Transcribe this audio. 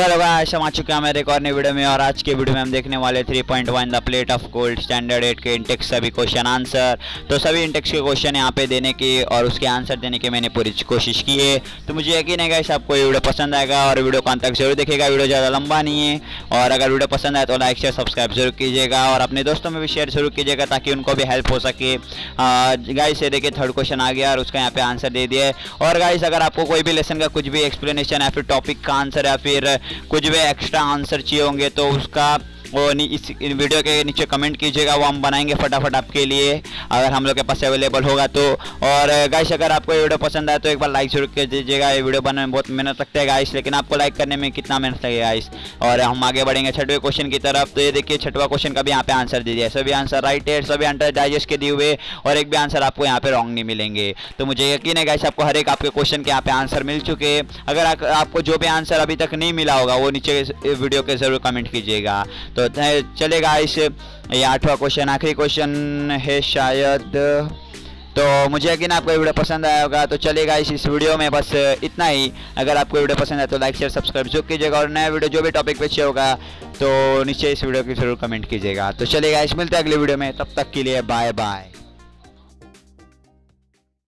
Hello guys, हम आ चुके हैं मेरे एक और नई वीडियो में। और आज के वीडियो में हम देखने वाले 3.1 the plate of gold standard 8 के इंटेक्स सभी क्वेश्चन आंसर। तो सभी इंटेक्स के क्वेश्चन यहाँ पे देने की और उसके आंसर देने की मैंने पूरी कोशिश की है। तो मुझे यकीन है गाइस आपको ये वीडियो पसंद आएगा और वीडियो को अंत तक जरूर देखिएगा। वीडियो ज़्यादा लंबा नहीं है और अगर वीडियो पसंद आए तो लाइक शेयर सब्सक्राइब जरूर कीजिएगा और अपने दोस्तों में भी शेयर जरूर कीजिएगा ताकि उनको भी हेल्प हो सके। गाइस ये देखिए थर्ड क्वेश्चन आ गया और उसका यहाँ पे आंसर दे दिया है। और गाइस अगर आपको कोई भी लेसन का कुछ भी एक्सप्लेनेशन या फिर टॉपिक का आंसर या फिर कुछ भी एक्स्ट्रा आंसर चाहिए होंगे तो उसका वो इस वीडियो के नीचे कमेंट कीजिएगा, वो हम बनाएंगे फटाफट आपके लिए अगर हम लोग के पास अवेलेबल होगा तो। और गाइस अगर आपको ये वीडियो पसंद आए तो एक बार लाइक जरूर कर दीजिएगा। ये वीडियो बनने में बहुत मेहनत लगता है गाइस, लेकिन आपको लाइक करने में कितना मेहनत लगेगा गाइस। और हम आगे बढ़ेंगे छठवें क्वेश्चन की तरफ। तो ये देखिए छठवां क्वेश्चन का भी यहाँ पे आंसर दे दिया है। सभी आंसर राइट है, सभी आंसर डाइजेस्ट के दिए हुए और एक भी आंसर आपको यहाँ पे रॉन्ग नहीं मिलेंगे। तो मुझे यकीन है गाइस आपको हर एक आपके क्वेश्चन के यहाँ पे आंसर मिल चुके हैं। अगर आपको जो भी आंसर अभी तक नहीं मिला होगा वो नीचे वीडियो के जरूर कमेंट कीजिएगा। तो चलेगा गाइस, ये आठवां क्वेश्चन आखिरी क्वेश्चन है शायद। तो मुझे यकीन आपको वीडियो पसंद आया होगा। तो चलेगा इस वीडियो में बस इतना ही। अगर आपको वीडियो पसंद आए तो लाइक शेयर सब्सक्राइब जरूर कीजिएगा और नया वीडियो जो भी टॉपिक पे चाहिए होगा तो नीचे इस वीडियो की जरूर कमेंट कीजिएगा। तो चलेगा इस मिलते हैं अगले वीडियो में, तब तक के लिए बाय बाय।